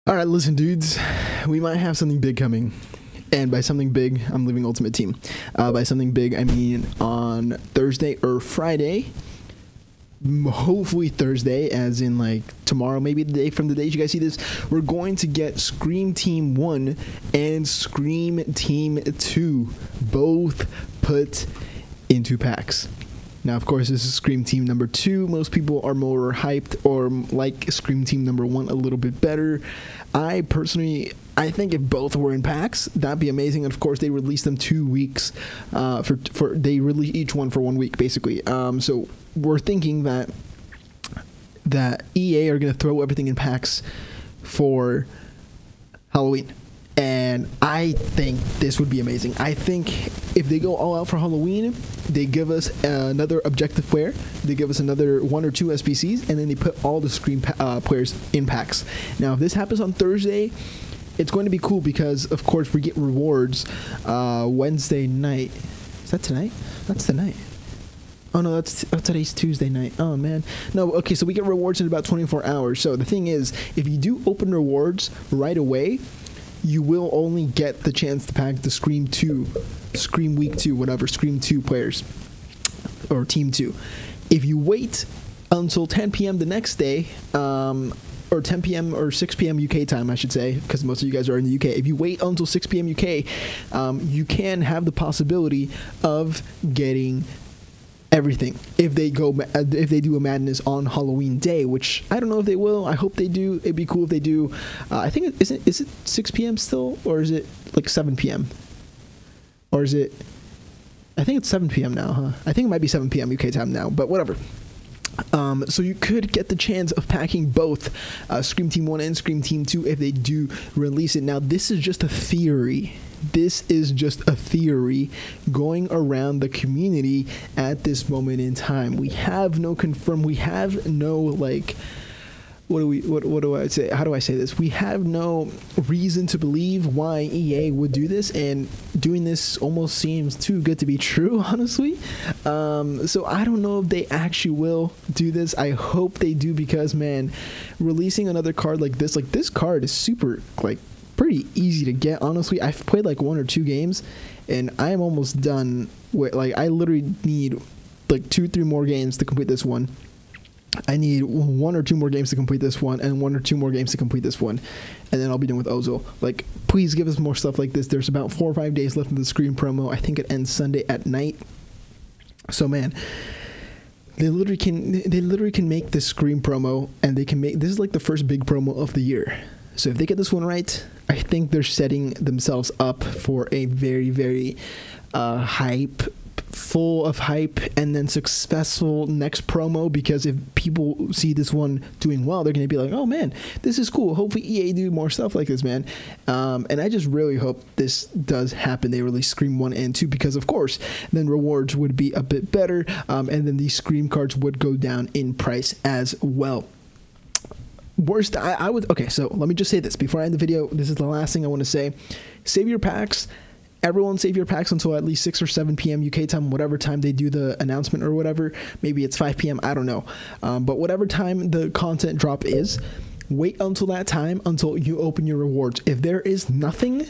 All right, listen, dudes, we might have something big coming. And by something big, I'm leaving Ultimate Team. By something big, I mean on Thursday or Friday. Hopefully Thursday, as in like tomorrow, maybe the day from the day you guys see this, we're going to get Scream Team 1 and Scream Team 2 both put into packs. Now, of course, this is Scream Team number 2. Most people are more hyped or like Scream Team number 1 a little bit better. I think if both were in packs, that'd be amazing. And of course, they release them 2 weeks. They release each one for 1 week, basically. So we're thinking that EA are gonna throw everything in packs for Halloween. And I think this would be amazing. I think if they go all out for Halloween, they give us another objective player, they give us another 1 or 2 SBCs, and then they put all the Scream players in packs. Now, if this happens on Thursday, it's going to be cool because, of course, we get rewards Wednesday night. Is that tonight? That's tonight. Oh, no, today's Tuesday night. Oh, man. No, okay, so we get rewards in about 24 hours. So the thing is, if you do open rewards right away, you will only get the chance to pack the Scream Week 2, whatever, Scream 2 players, or Team 2. If you wait until 10 p.m. the next day, or 10 p.m. or 6 p.m. UK time, I should say, because most of you guys are in the UK. If you wait until 6 p.m. UK, you can have the possibility of getting everything if they do a madness on Halloween day, which I don't know if they will. I hope they do. It'd be cool if they do. I think is it 6 p.m. still, or is it like 7 p.m. or is it? I think it's 7 p.m. now, huh? I think it might be 7 p.m. UK time now, but whatever. So you could get the chance of packing both Scream Team 1 and Scream Team 2 if they do release it. Now, this is just a theory. This is just a theory going around the community at this moment in time. We have no we have no, like, what do I say? How do I say this? We have no reason to believe why EA would do this, and doing this almost seems too good to be true, honestly. So I don't know if they actually will do this. I hope they do, because, man, releasing another card like this card is super, like, pretty easy to get, honestly. I've played like 1 or 2 games and I'm almost done with, like, I literally need like 2-3 more games to complete this one. I need 1 or 2 more games to complete this one, and 1 or 2 more games to complete this one, and then I'll be done with Ozo. Like, please give us more stuff like this. There's about 4 or 5 days left of the Scream promo. I think it ends Sunday at night. So, man, they literally can make this Scream promo, and they can make this is like the first big promo of the year. So if they get this one right, I think they're setting themselves up for a very, very full of hype and then successful next promo, because if people see this one doing well, they're going to be like, oh man, this is cool. Hopefully EA do more stuff like this, man. And I just really hope this does happen. They release Scream 1 and 2, because of course then rewards would be a bit better, and then these Scream cards would go down in price as well. Okay, so let me just say this before I end the video. This is the last thing I want to say. Save your packs. Everyone save your packs until at least 6 or 7 p.m. UK time, whatever time they do the announcement or whatever. Maybe it's 5 p.m. I don't know. But whatever time the content drop is, wait until that time until you open your rewards. If there is nothing,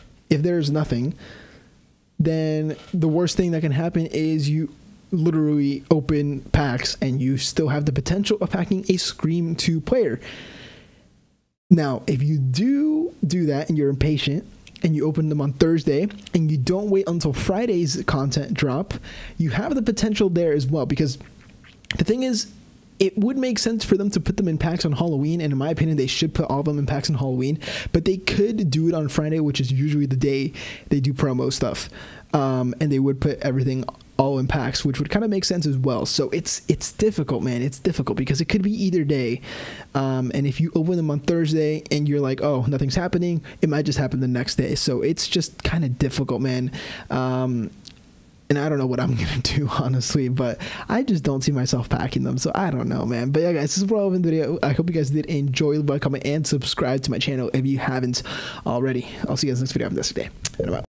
then the worst thing that can happen is you literally open packs and you still have the potential of packing a Scream 2 player. Now, if you do that and you're impatient and you open them on Thursday and you don't wait until Friday's content drop, you have the potential there as well, because the thing is, it would make sense for them to put them in packs on Halloween, and in my opinion, they should put all of them in packs on Halloween, but they could do it on Friday, which is usually the day they do promo stuff, and they would put everything all in packs, which would kind of make sense as well. So it's difficult, man. It's difficult because it could be either day, and if you open them on Thursday and you're like, oh, nothing's happening, it might just happen the next day. So it's just kind of difficult, man. And I don't know what I'm going to do, honestly, but I just don't see myself packing them. So I don't know, man. But yeah, guys, this is what I'll end the video. I hope you guys did enjoy. Like, comment, and subscribe to my channel if you haven't already. I'll see you guys next video. Have a nice day. And I'm out.